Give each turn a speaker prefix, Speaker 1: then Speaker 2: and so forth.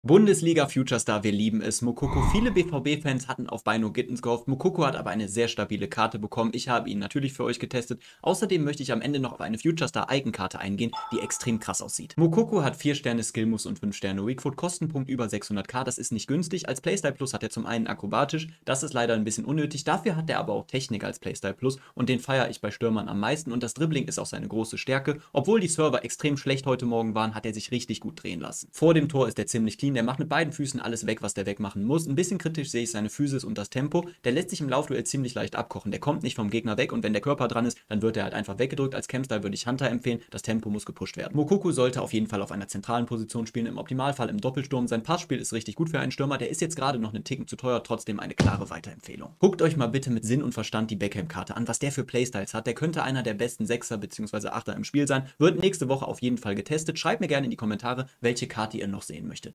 Speaker 1: Bundesliga Future Star, wir lieben es. Moukoko. Viele BVB-Fans hatten auf Bino Gittens gehofft. Moukoko hat aber eine sehr stabile Karte bekommen. Ich habe ihn natürlich für euch getestet. Außerdem möchte ich am Ende noch auf eine Future Star Icon-Karte eingehen, die extrem krass aussieht. Moukoko hat 4 Sterne Skill Moves und 5 Sterne Weakfoot, Kostenpunkt über 600k. Das ist nicht günstig. Als Playstyle Plus hat er zum einen akrobatisch, das ist leider ein bisschen unnötig. Dafür hat er aber auch Technik als Playstyle Plus und den feiere ich bei Stürmern am meisten. Und das Dribbling ist auch seine große Stärke. Obwohl die Server extrem schlecht heute Morgen waren, hat er sich richtig gut drehen lassen. Vor dem Tor ist er ziemlich clean. Der macht mit beiden Füßen alles weg, was der wegmachen muss. Ein bisschen kritisch sehe ich seine Physis und das Tempo. Der lässt sich im Laufduell ziemlich leicht abkochen. Der kommt nicht vom Gegner weg und wenn der Körper dran ist, dann wird er halt einfach weggedrückt. Als Campstyle würde ich Hunter empfehlen. Das Tempo muss gepusht werden. Moukoko sollte auf jeden Fall auf einer zentralen Position spielen, im Optimalfall im Doppelsturm. Sein Passspiel ist richtig gut für einen Stürmer. Der ist jetzt gerade noch einen Ticken zu teuer, trotzdem eine klare Weiterempfehlung. Guckt euch mal bitte mit Sinn und Verstand die Beckham-Karte an, was der für Playstyles hat. Der könnte einer der besten Sechser bzw. Achter im Spiel sein. Wird nächste Woche auf jeden Fall getestet. Schreibt mir gerne in die Kommentare, welche Karte ihr noch sehen möchtet.